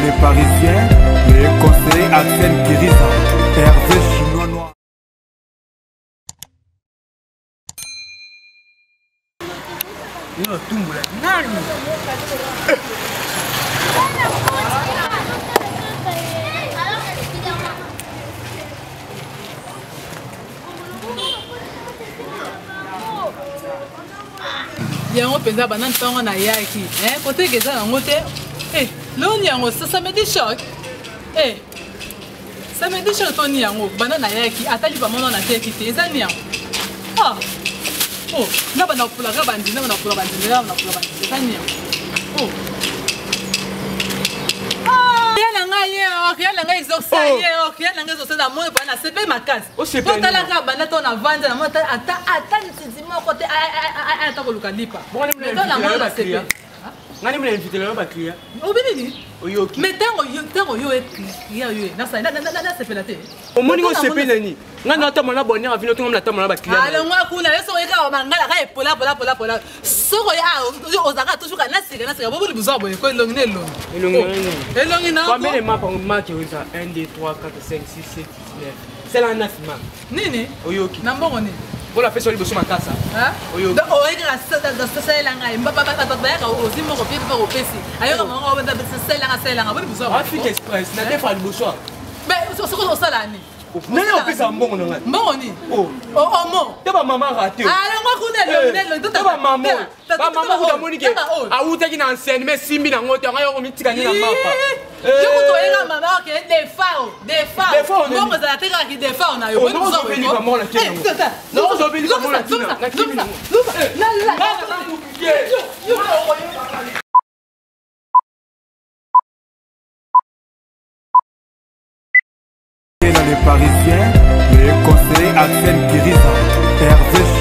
les Parisiens, les conseillers Arsène Kiriza, Hervé Chinois Noir. yango penza bana ntango na yaki kote keza yango te loni yango ça me dit choc ça me dit choc toni yango bana na yaki atali bamona na teki te eza ni yango na bana kopulaka bandi na bana kopula bandi na bana kopula bandi eza ni yango yala ngai exaucé moi bana sepe makasi totalaka bana to na vanda na moi ata ntiti moko te ata koluka lipa ngani mna invite lelo ba client obinini oyoki mais tango yo e client yo na sepela te omoni ngo sepela ni ngani ata mona bonni avino to ngomna ata mona ba client ale ngwa kuna yeso eka mangala ka epola soko ya ozaka toujours na sika bobo libuzwa boye ko elongi na combien de maps on marque ça 1 2 3 4 5 6 7 9 c'est la 9 maps nini oyoki na mbongo ni Voilà, fais sur le besoin makasa. Oyo. Donc o eka ça la ngai mbaba bayaka ozimo ko pied ko pesi. Ayo mo ngo benda ça la ngabo libuzwa. Afrique Express na defa libuzwa. Mais soko sala ni. Nani opesa mbongo na ngai? Mbongo ni? Mo. Teba mama raté. Ah, ngwa kunelo teba mama. Ba mama ko monike. Awuta ki na enseigne mais simbi na ngoto ngayo ko mitika ni na mapa. Yo ko toyela mama ke defao. Mbongo za teka ki defao na yo. Non, zo beli ba mona ke. Non, zo beli ba mona ke. Na kimi. Les Parisiens, les conseillers Arsène Kiriza, Hervé